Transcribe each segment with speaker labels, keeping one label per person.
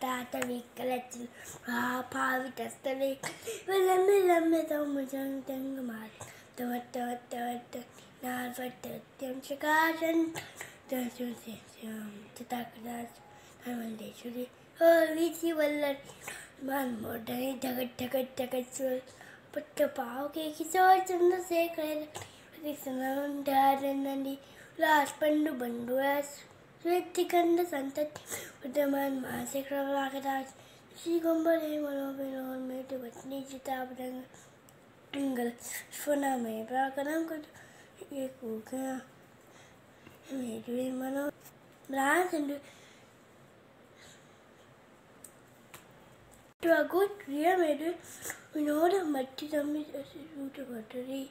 Speaker 1: Tatavikalatil, Pavitastale, Lemme Thomasan Tangamat, the Navatam Chakajan, the Tatakas, I will literally, Vici will let one more day, take put the pow cake is all in the sacred. It's around dad and the last Pandu Banduas. Sweetikanda Santa with the man massacre of Lakadas. She gumbled one of it on me to what needs it up and angle. Funa me, Brakanam could you cook doing one of brands and to a good rear made we know the multi dummy root of battery,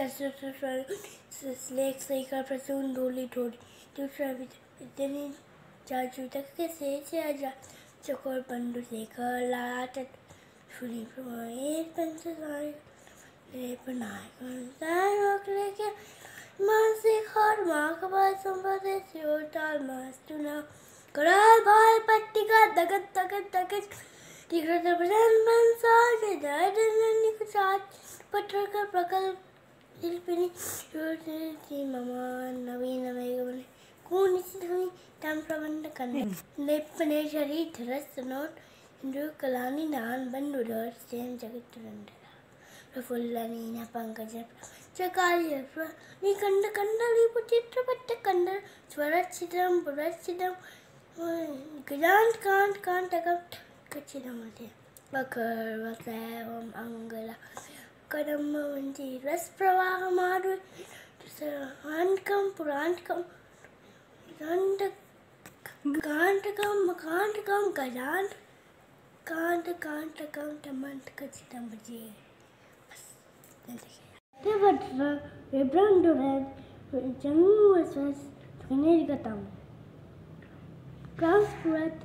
Speaker 1: lakes like a presumed only told to travel. Then Jaju says, Chokor Pandu Seka, Latat, fully from 8 pencils are Lepanai. I look like a Mansik hard mark about somebody, your Talmas to now. Coral ball, Patika, Dagat, Tigre the present Mansard, died and you could charge, Patraka, Prakal, Ilpini, you see Mamma, Navina Megabani. Kunisui come from the country. Lepaneshari thrust note into Kalani Nan Banduder, same jacket to Randala. Rafulani, Pankaja, Chakali, we kanda we put it but the kanda, Swarachitam, Burachitam, can't take up Kachidamati. Bakar, Vasavam, Angala, Kadamanti, Rasprava, Madu, Purantkam. Can't come, can't come, Tamant Kachitambaji. They were Rebran to red, Jamu was Trinagatam. Cross breath,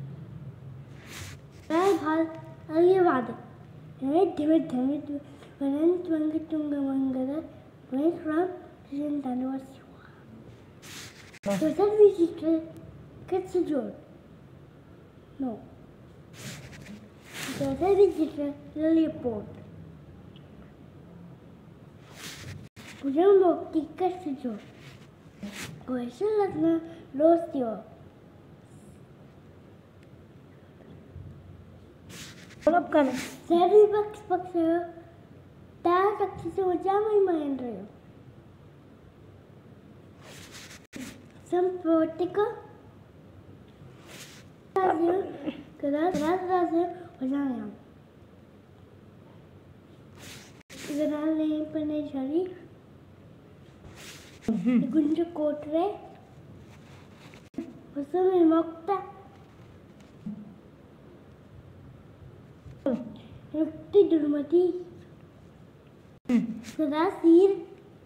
Speaker 1: Bad Hal, Aliavad. Red David Tamit, when Twangatunga Mangala, went from Shiv Tandav. So that we gets a job. No. So that we really port. Pujambo gets a job. Question like lost your. $30 here. That access to Jama in my some vertical grass was Paneshari Gunja Kotre was some Mokta Rukti Durmati. So that's here.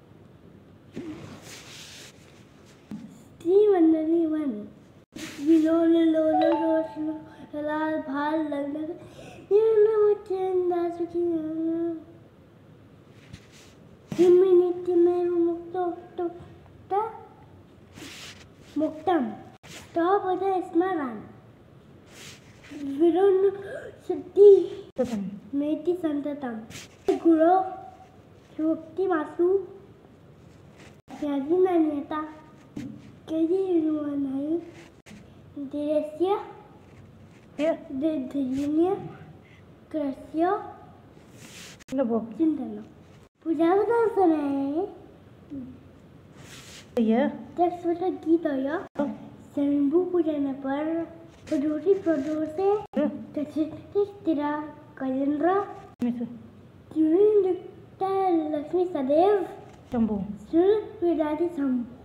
Speaker 1: One. Below the Halal Bhal London. You know what that's what you Humanity Muktam. Stop with the Smaran. We don't know Sati Meti Santatam. Guru Shukti Masu Yadinaneta. Kedi Deresia, the Junior, Crescio, Cintano. Pujavasana. That's what a Gita. Sembu Pujanapar, produce, Tira, Kalendra, during the Lakshmi Sadev, Tambu, still Vedati Sam.